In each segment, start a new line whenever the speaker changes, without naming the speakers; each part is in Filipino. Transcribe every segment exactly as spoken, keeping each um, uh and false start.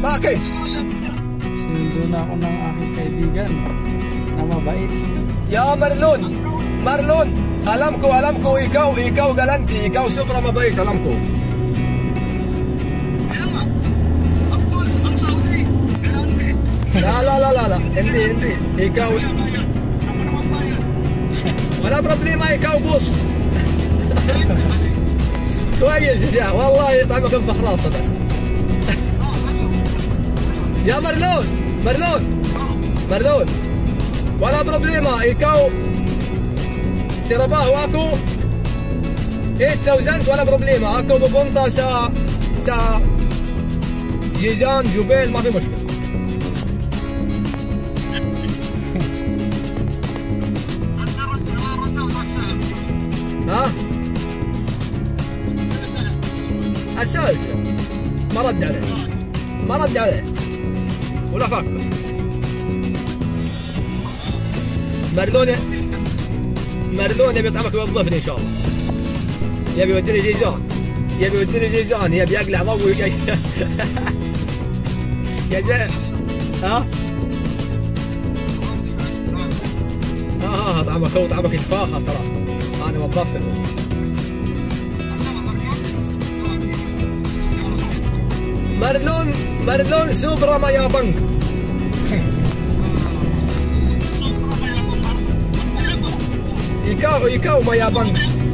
Bakit?
Sinundo na ako ng aking kaibigan na mabait.
Ya Marlon, Marlon, alam ko, alam ko, ikaw, ikaw galante, ikaw sobra mabait, alam ko. La la la la la, hindi, hindi, ikaw. Wala problema, ikaw boss. كويس يا والله يطعمكم بخلاصة بس. يا مرلون مرلون مرلون ولا بروبليما إيكاو ترباه واكو eight thousand ولا بروبليما أكو ببونتا سا سا جيزان جبيل ما في مشكلة. ها؟ أرسل ما رد عليه ما رد عليه ولا فكر. مردون مردون يبي يطعمك ويوظفني ان شاء الله. يبي يوديني جيزان يبي يوديني جيزان يبي يقلع ضوء يا جاي ها ها طعمك هو طعمك الفاخر ترى انا وظفتك. Marlon, Marlon sobra mayabang. Ikaw, ikaw mayabang.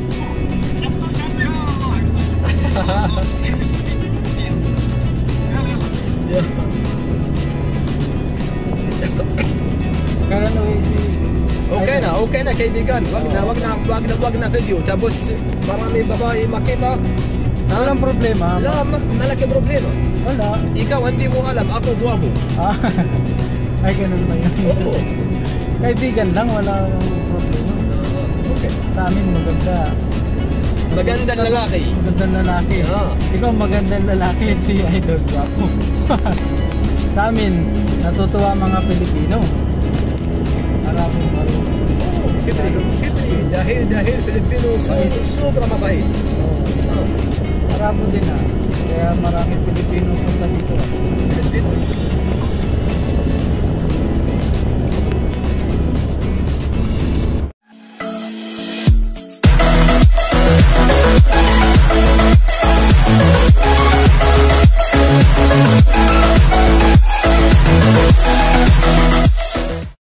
Karon si
Okay na, okay na kaibigan. Wag na, wag na, wag na, wag na video. Tapos marami babae makita.
Walang problema.
La, malaki problema.
Wala.
Ikaw hindi mo alam, ako guwapo.
Ah, ay ganun ba yun?
Oo.
Kaibigan lang, wala problema.
Okay.
Sa amin maganda.
Magandang lalaki.
Magandang lalaki.
Ah.
Ikaw magandang lalaki, si Idol guwapo. Sa amin, natutuwa mga Pilipino. Maraming marunong.
Siyempre, siyempre. Dahil, dahil Pilipino, sobra mabait.
Oo. Marami din ah. Kaya maraming Pilipino punta dito.
Pilipino.